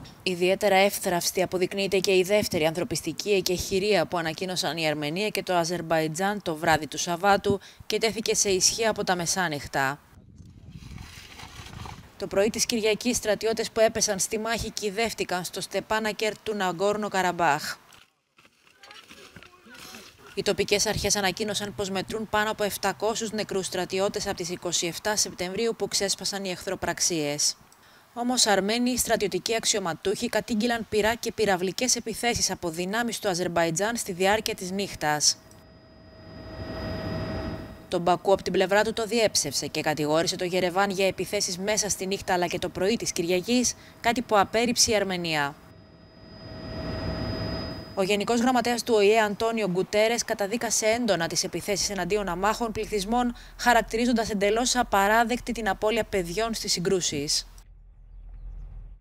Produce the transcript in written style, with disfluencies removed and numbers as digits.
Ιδιαίτερα εύθραυστη αποδεικνύεται και η δεύτερη ανθρωπιστική εκεχηρία που ανακοίνωσαν η Αρμενία και το Αζερμπαϊτζάν το βράδυ του Σαββάτου και τέθηκε σε ισχύ από τα μεσάνυχτα. Το πρωί της Κυριακής, στρατιώτες που έπεσαν στη μάχη κυδεύτηκαν στο Στεπάνακερτ του Ναγκόρνο Καραμπάχ. Οι τοπικές αρχές ανακοίνωσαν πως μετρούν πάνω από 700 νεκρούς στρατιώτες από τις 27 Σεπτεμβρίου που ξέσπασαν οι εχθροπραξίες. Όμως Αρμένοι στρατιωτικοί αξιωματούχοι κατήγγειλαν πυρά και πυραυλικές επιθέσεις από δυνάμεις του Αζερμπαϊτζάν στη διάρκεια της νύχτας. Το Μπακού από την πλευρά του το διέψευσε και κατηγόρησε το Γερεβάν για επιθέσεις μέσα στη νύχτα αλλά και το πρωί της Κυριακής, κάτι που απέρριψε η Αρμενία. Ο Γενικός Γραμματέας του ΟΗΕ, Αντώνιο Γκουτέρες, καταδίκασε έντονα τις επιθέσεις εναντίον αμάχων πληθυσμών, χαρακτηρίζοντας εντελώς απαράδεκτη την απώλεια παιδιών στις συγκρούσεις.